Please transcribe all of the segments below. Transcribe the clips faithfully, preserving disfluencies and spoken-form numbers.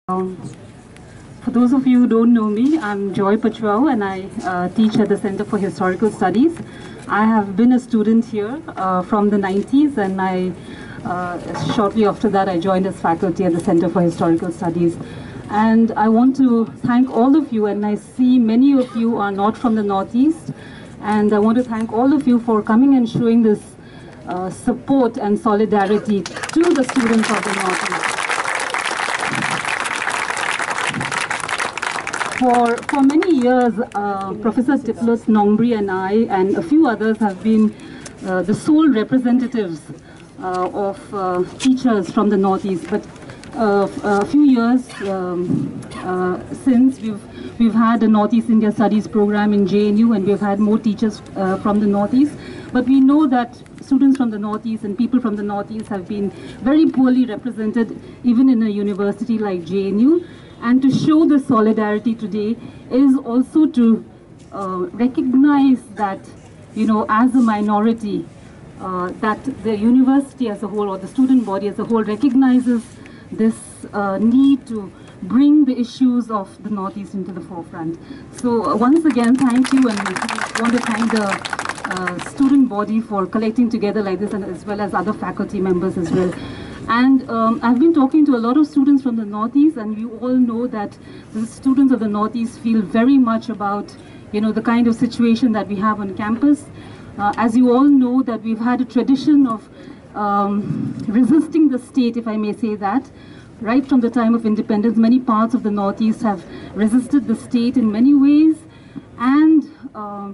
Um, for those of you who don't know me, I'm Joy Pachwau and I uh, teach at the Center for Historical Studies. I have been a student here uh, from the nineties, and I, uh, shortly after that I joined as faculty at the Center for Historical Studies. And I want to thank all of you, and I see many of you are not from the Northeast, and I want to thank all of you for coming and showing this uh, support and solidarity to the students of the Northeast. For, for many years, uh, Professor Tiplos Nongri and I and a few others have been uh, the sole representatives uh, of uh, teachers from the Northeast. But uh, a few years um, uh, since, we've, we've had a Northeast India Studies program in J N U, and we've had more teachers uh, from the Northeast. But we know that students from the Northeast and people from the Northeast have been very poorly represented, even in a university like J N U. And to show the solidarity today is also to uh, recognize that, you know, as a minority, uh, that the university as a whole, or the student body as a whole, recognizes this uh, need to bring the issues of the Northeast into the forefront. So uh, once again, thank you, and I want to thank the uh, student body for collecting together like this, and as well as other faculty members as well. And um, I've been talking to a lot of students from the Northeast, and we all know that the students of the Northeast feel very much about, you know, the kind of situation that we have on campus. Uh, as you all know, that we've had a tradition of um, resisting the state, if I may say that. Right from the time of independence, many parts of the Northeast have resisted the state in many ways. And, uh,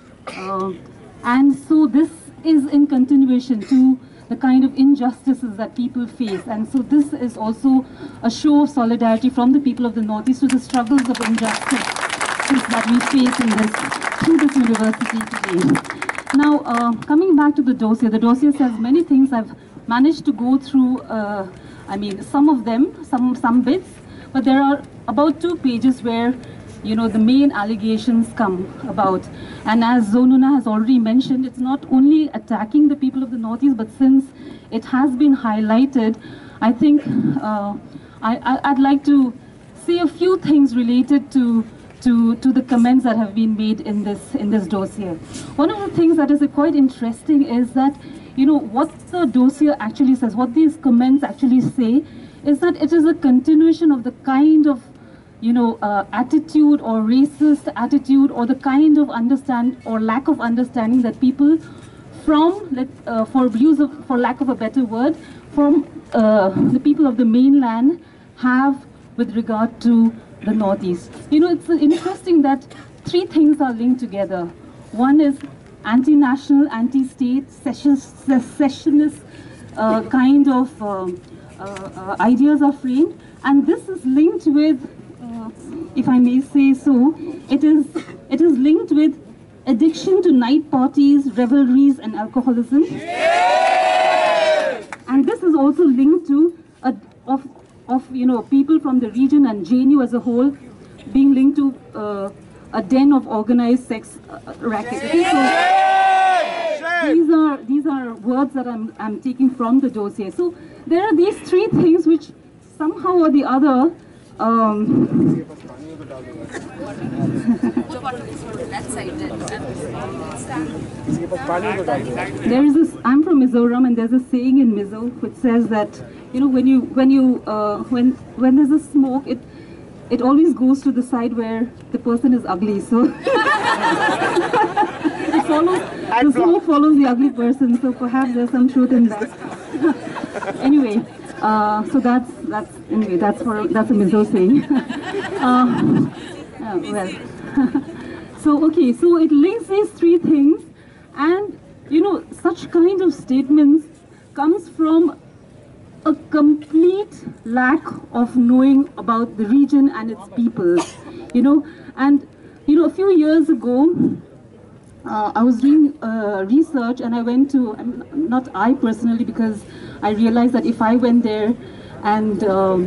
uh, and so this is in continuation to the kind of injustices that people face. And so this is also a show of solidarity from the people of the Northeast to the struggles of injustice that we face in this, through this university today. Now, uh, coming back to the dossier, the dossier says many things. I've managed to go through, uh, I mean, some of them, some, some bits, but there are about two pages where, you know, the main allegations come about. And as Zonuna has already mentioned, it's not only attacking the people of the Northeast, but since it has been highlighted, I think uh, I, I'd like to say a few things related to, to, to the comments that have been made in this, in this dossier. One of the things that is quite interesting is that, you know, what the dossier actually says, what these comments actually say, is that it is a continuation of the kind of you know, uh, attitude or racist attitude, or the kind of understand or lack of understanding that people from, let, uh, for views of, for lack of a better word, from uh, the people of the mainland have with regard to the Northeast. You know, it's interesting that three things are linked together. One is anti-national, anti-state, secessionist uh, kind of uh, uh, uh, ideas are framed, and this is linked with, Uh, if I may say so, it is, it is linked with addiction to night parties, revelries, and alcoholism. Yeah! And this is also linked to, a, of, of, you know, people from the region and J N U as a whole being linked to uh, a den of organized sex uh, racket. Okay? So, these are, these are words that I'm, I'm taking from the dossier. So there are these three things which somehow or the other Um, there is this, I'm from Mizoram, and there's a saying in Mizo which says that, you know, when you when you uh, when when there's a smoke, it it always goes to the side where the person is ugly. So it follows, the smoke follows the ugly person. So perhaps there's some truth in that. Anyway. Uh, so that's that's anyway that's for that's a Mizo saying. uh, oh, well, so okay, so it links these three things, and you know, such kind of statements comes from a complete lack of knowing about the region and its people, you know. And you know, a few years ago, uh, I was doing uh, research, and I went to, not I personally, because I realized that if I went there and um,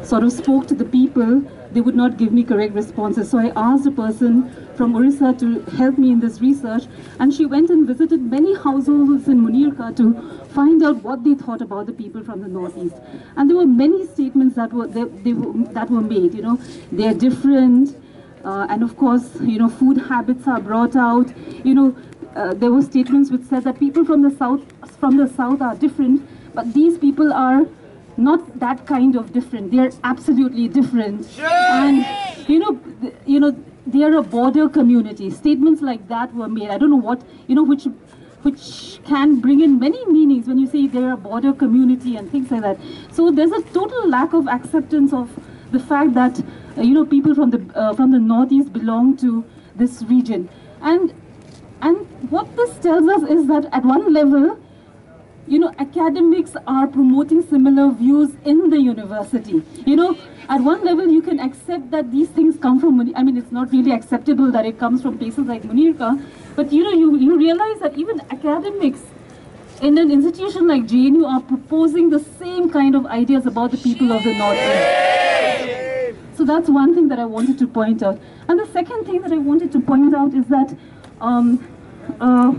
sort of spoke to the people, they would not give me correct responses. So I asked a person from Orissa to help me in this research, and she went and visited many households in Munirka to find out what they thought about the people from the Northeast. And there were many statements that were, they, they were, that were made, you know, they're different, uh, and of course, you know, food habits are brought out, you know, uh, there were statements which said that people from the south, from the south are different, but these people are not that kind of different. They are absolutely different. Sure. And you know, th you know, they are a border community. Statements like that were made. I don't know what, you know, which which can bring in many meanings when you say they're a border community and things like that. So there's a total lack of acceptance of the fact that uh, you know, people from the uh, from the Northeast belong to this region. And and what this tells us is that at one level, you know, academics are promoting similar views in the university. You know, at one level you can accept that these things come from, I mean, it's not really acceptable that it comes from places like Munirka, but you know, you, you realize that even academics in an institution like J N U are proposing the same kind of ideas about the people of the Northeast. So that's one thing that I wanted to point out. And the second thing that I wanted to point out is that, um, uh,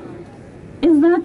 is that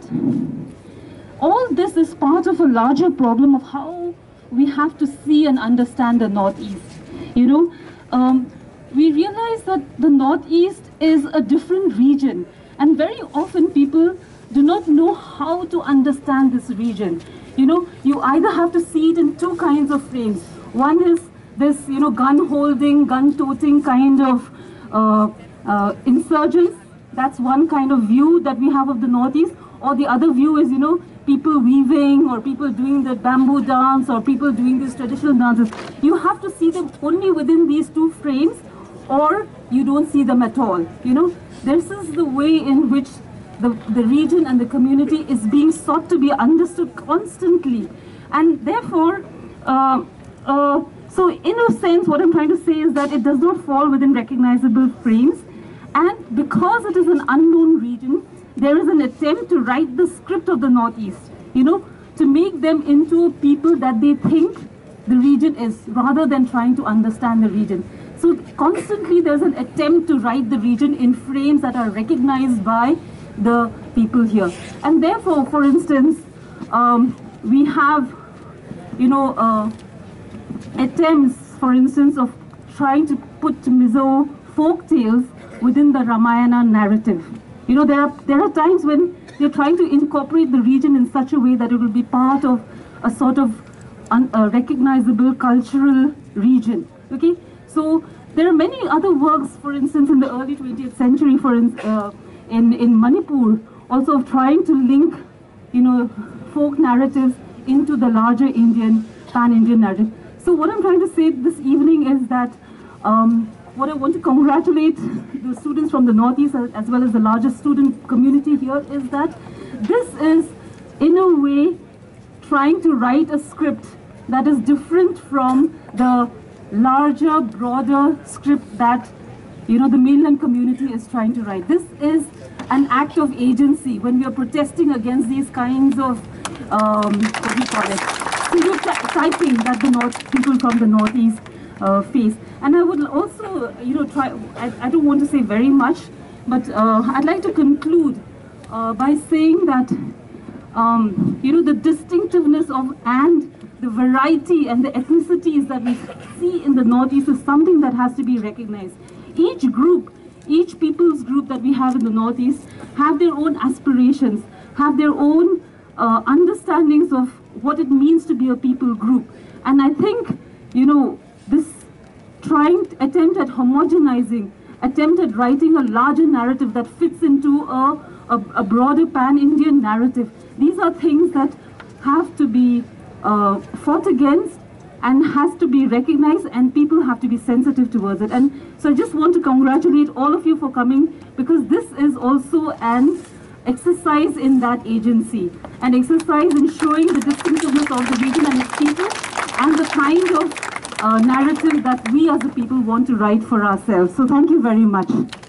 all this is part of a larger problem of how we have to see and understand the Northeast. You know, um, we realize that the Northeast is a different region, and very often people do not know how to understand this region. You know, you either have to see it in two kinds of frames. One is this, you know, gun-holding, gun-toting kind of uh, uh, insurgents. That's one kind of view that we have of the Northeast. Or the other view is, you know, people weaving, or people doing the bamboo dance, or people doing these traditional dances. You have to see them only within these two frames, or you don't see them at all. You know, this is the way in which the, the region and the community is being sought to be understood constantly. And therefore, uh, uh, so in a sense, what I'm trying to say is that it does not fall within recognizable frames. And because it is an unknown region, there is an attempt to write the script of the Northeast, you know, to make them into people that they think the region is, rather than trying to understand the region. So constantly there's an attempt to write the region in frames that are recognized by the people here. And therefore, for instance, um, we have, you know, uh, attempts, for instance, of trying to put Mizo folk tales within the Ramayana narrative. You know, there are, there are times when they're trying to incorporate the region in such a way that it will be part of a sort of un, a recognizable cultural region. Okay, so there are many other works, for instance, in the early twentieth century, for in, uh, in, in Manipur, also of trying to link, you know, folk narratives into the larger Indian, pan-Indian narrative. So what I'm trying to say this evening is that um, what I want to congratulate the students from the Northeast as well as the larger student community here is that this is, in a way, trying to write a script that is different from the larger, broader script that, you know, the mainland community is trying to write. This is an act of agency when we are protesting against these kinds of, um, what do you call it, stereotyping that the North, people from the Northeast uh, face. And I would also, you know, try, I, I don't want to say very much, but uh, I'd like to conclude uh, by saying that, um, you know, the distinctiveness of and the variety and the ethnicities that we see in the Northeast is something that has to be recognized. Each group, each people's group that we have in the Northeast have their own aspirations, have their own uh, understandings of what it means to be a people group. And I think, you know, this trying attempt at homogenizing, attempt at writing a larger narrative that fits into a, a, a broader pan-Indian narrative, these are things that have to be uh, fought against and has to be recognized, and people have to be sensitive towards it. And so I just want to congratulate all of you for coming, because this is also an exercise in that agency, an exercise in showing the distinctiveness of the region and its people, and the kind of uh, narrative that we as a people want to write for ourselves. So thank you very much.